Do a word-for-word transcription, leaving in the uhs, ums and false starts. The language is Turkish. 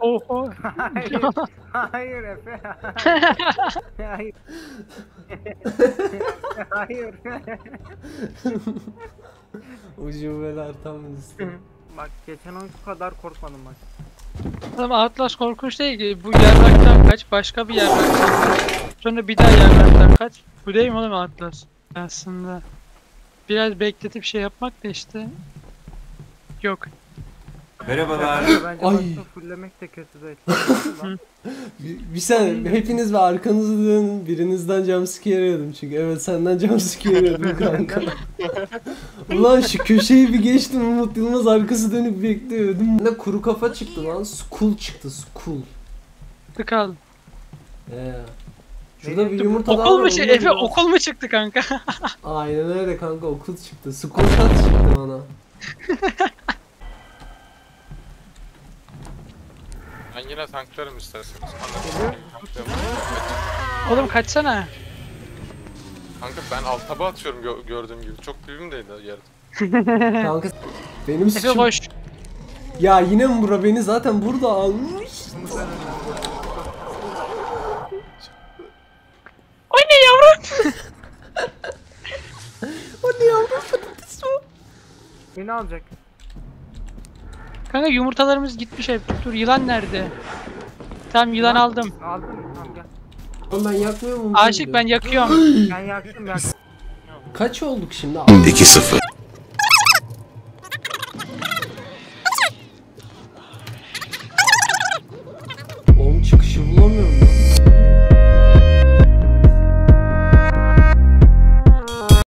Oho. Hayır. Hayır Efe. Hayır. Hayır. Ucubeler tam üstü. Bak geçen oyun kadar korkmadım bak. Oğlum Atlas korkunç değil ki. Bu yarraktan kaç, başka bir yarraktan kaç. Sonra bir daha yarraktan kaç. Bu değil mi oğlum Atlas? Aslında. Biraz bekletip şey yapmak da işte. Yok. Merhabalar. Bence Ay. başta fulllemek de kötü değil. Bir, bir sen hepiniz ve arkanızı dönün, birinizden jumpscare yedim çünkü. Evet, senden jumpscare yedim kanka. Ulan şu köşeyi bir geçtim, Umut Yılmaz arkası dönüp bekliyor. Ödüm ne kuru kafa çıktı lan, school çıktı, school. Tıkal. Ee, şurada bir yumurta daha Okul var, mu şey? ondan Efe biraz- okul mu çıktı kanka? Aynen öyle kanka, okul çıktı. School cut çıktı bana. Ben yine tanklarım isterseniz. Tanklarım. Oğlum kaçsana. Kanka ben alt taba atıyorum gö gördüğüm gibi. Çok büyüğüm değil yerde. Kanka benim Efe suçum. koş. Ya yine mi bura, beni zaten burada almış. O ne yavrum? O ne yavrum, patates o. Beni alacak. Kanka yumurtalarımız gitmiş hep. Dur yılan nerede? Tamam yılan aldım. Aldın mı? Tamam gel. Oğlum ben yakmıyor muyum? Aşık ben yakıyorum. Ben yaktım yaktım. Kaç olduk şimdi? iki sıfır.